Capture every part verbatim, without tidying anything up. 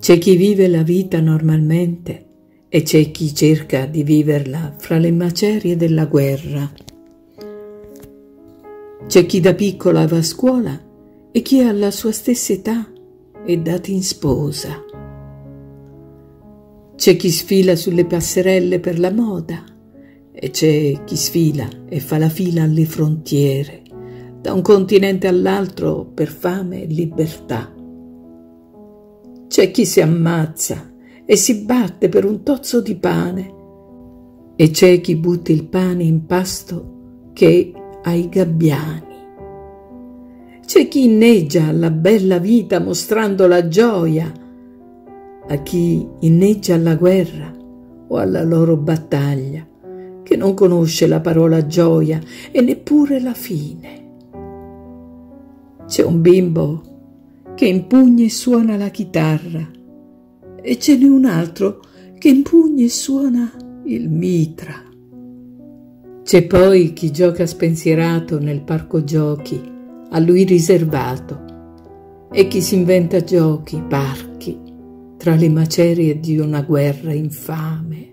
C'è chi vive la vita normalmente e c'è chi cerca di viverla fra le macerie della guerra. C'è chi da piccola va a scuola e chi alla sua stessa età è dato in sposa. C'è chi sfila sulle passerelle per la moda e c'è chi sfila e fa la fila alle frontiere, da un continente all'altro per fame e libertà. C'è chi si ammazza e si batte per un tozzo di pane e c'è chi butta il pane in pasto che è ai gabbiani. C'è chi inneggia alla bella vita mostrando la gioia, a chi inneggia alla guerra o alla loro battaglia, che non conosce la parola gioia e neppure la fine. C'è un bimbo che impugna e suona la chitarra e ce n'è un altro che impugna e suona il mitra. C'è poi chi gioca spensierato nel parco giochi, a lui riservato, e chi si inventa giochi, parchi, tra le macerie di una guerra infame.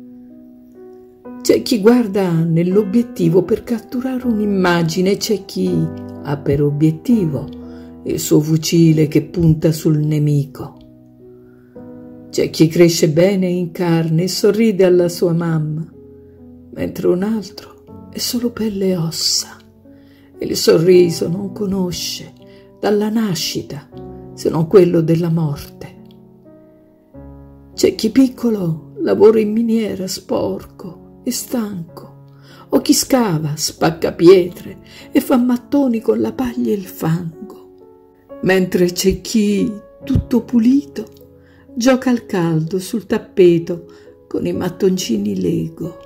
C'è chi guarda nell'obiettivo per catturare un'immagine, c'è chi ha per obiettivo il suo fucile che punta sul nemico. C'è chi cresce bene in carne e sorride alla sua mamma, mentre un altro è solo pelle e ossa e il sorriso non conosce dalla nascita se non quello della morte. C'è chi piccolo lavora in miniera sporco e stanco, o chi scava, spacca pietre e fa mattoni con la paglia e il fango, mentre c'è chi, tutto pulito, gioca al caldo sul tappeto con i mattoncini Lego.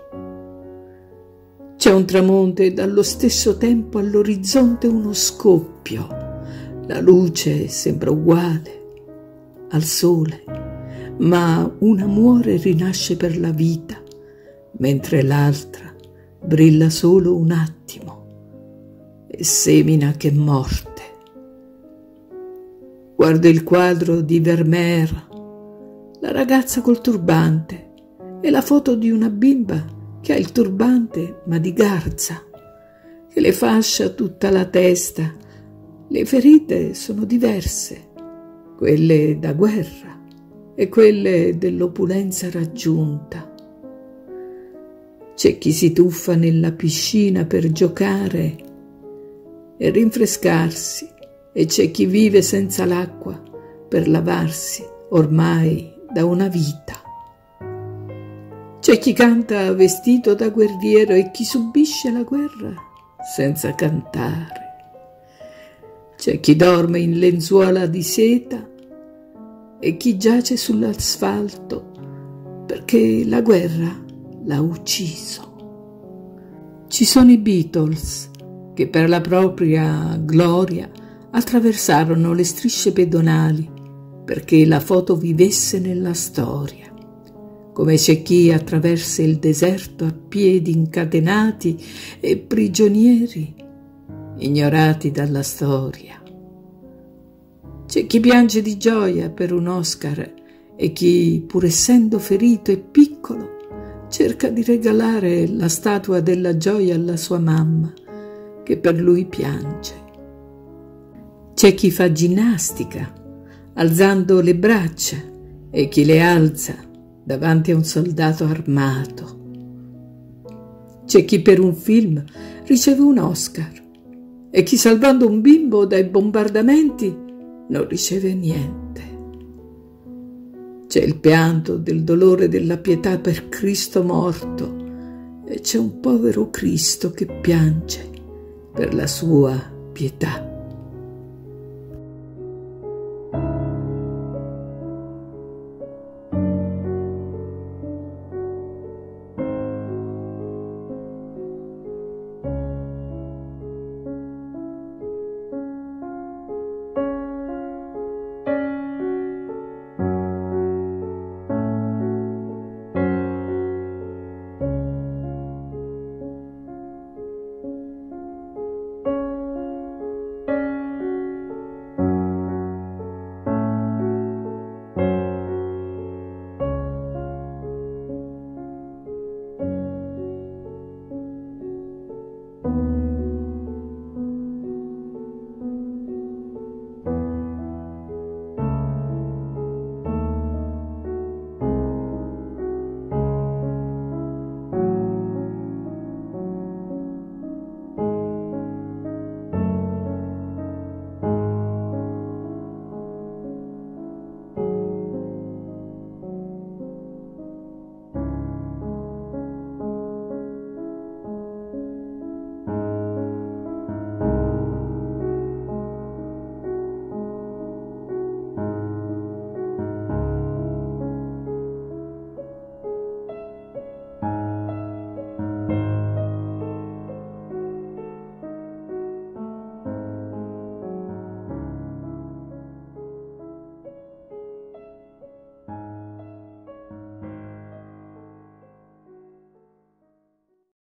C'è un tramonto e dallo stesso tempo all'orizzonte uno scoppio. La luce sembra uguale al sole, ma una muore e rinasce per la vita, mentre l'altra brilla solo un attimo e semina che è morte. Guardo il quadro di Vermeer, la ragazza col turbante e la foto di una bimba che ha il turbante ma di garza, che le fascia tutta la testa. Le ferite sono diverse, quelle da guerra e quelle dell'opulenza raggiunta. C'è chi si tuffa nella piscina per giocare e rinfrescarsi e c'è chi vive senza l'acqua per lavarsi ormai da una vita. C'è chi canta vestito da guerriero e chi subisce la guerra senza cantare. C'è chi dorme in lenzuola di seta e chi giace sull'asfalto perché la guerra l'ha ucciso. Ci sono i Beatles che per la propria gloria attraversarono le strisce pedonali perché la foto vivesse nella storia, come c'è chi attraversa il deserto a piedi incatenati e prigionieri ignorati dalla storia. C'è chi piange di gioia per un Oscar e chi, pur essendo ferito e piccolo, cerca di regalare la statua della gioia alla sua mamma, che per lui piange. C'è chi fa ginnastica, alzando le braccia, e chi le alza davanti a un soldato armato. C'è chi per un film riceve un Oscar, e chi salvando un bimbo dai bombardamenti non riceve niente. C'è il pianto del dolore della pietà per Cristo morto e c'è un povero Cristo che piange per la sua pietà.